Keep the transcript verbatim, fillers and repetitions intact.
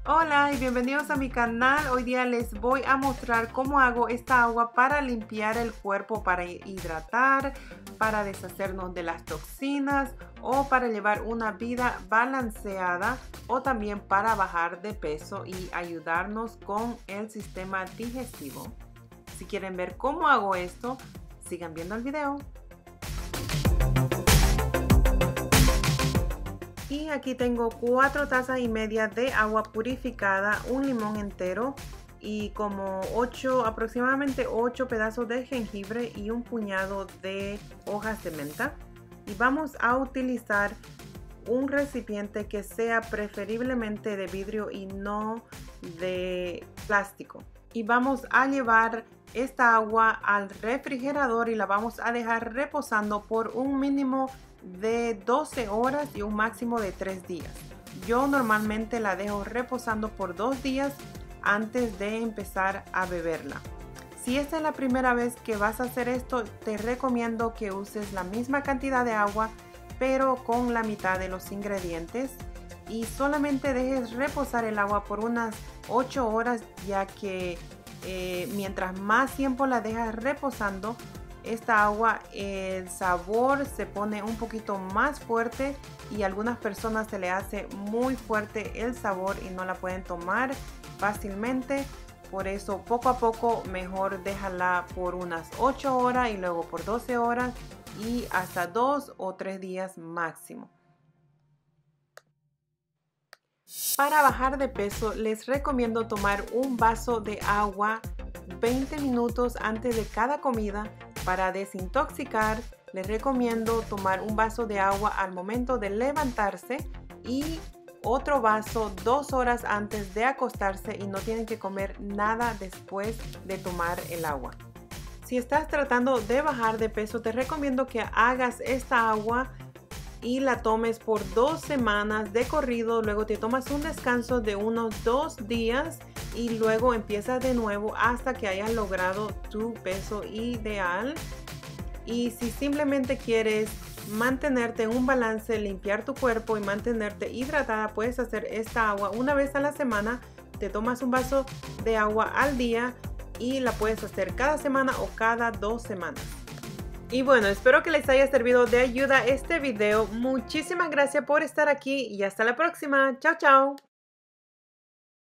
Hola y bienvenidos a mi canal. Hoy día les voy a mostrar cómo hago esta agua para limpiar el cuerpo, para hidratar, para deshacernos de las toxinas o para llevar una vida balanceada o también para bajar de peso y ayudarnos con el sistema digestivo. Si quieren ver cómo hago esto, sigan viendo el video. Y aquí tengo cuatro tazas y media de agua purificada, un limón entero y como ocho, aproximadamente ocho pedazos de jengibre y un puñado de hojas de menta. Y vamos a utilizar un recipiente que sea preferiblemente de vidrio y no de plástico. Y vamos a llevar esta agua al refrigerador y la vamos a dejar reposando por un mínimo de doce horas y un máximo de tres días. Yo normalmente la dejo reposando por dos días antes de empezar a beberla. Si esta es la primera vez que vas a hacer esto, te recomiendo que uses la misma cantidad de agua pero con la mitad de los ingredientes y solamente dejes reposar el agua por unas ocho horas, ya que eh, mientras más tiempo la dejas reposando, esta agua, el sabor se pone un poquito más fuerte y a algunas personas se le hace muy fuerte el sabor y no la pueden tomar fácilmente. Por eso poco a poco mejor déjala por unas ocho horas y luego por doce horas y hasta dos o tres días máximo. Para bajar de peso les recomiendo tomar un vaso de agua veinte minutos antes de cada comida. Para desintoxicar les recomiendo tomar un vaso de agua al momento de levantarse y otro vaso dos horas antes de acostarse, y no tienen que comer nada después de tomar el agua. Si estás tratando de bajar de peso, te recomiendo que hagas esta agua y la tomes por dos semanas de corrido, luego te tomas un descanso de unos dos días y luego empiezas de nuevo hasta que hayas logrado tu peso ideal. Y si simplemente quieres mantenerte en un balance, limpiar tu cuerpo y mantenerte hidratada, puedes hacer esta agua una vez a la semana. Te tomas un vaso de agua al día y la puedes hacer cada semana o cada dos semanas. Y bueno, espero que les haya servido de ayuda este video. Muchísimas gracias por estar aquí y hasta la próxima. Chao, chao.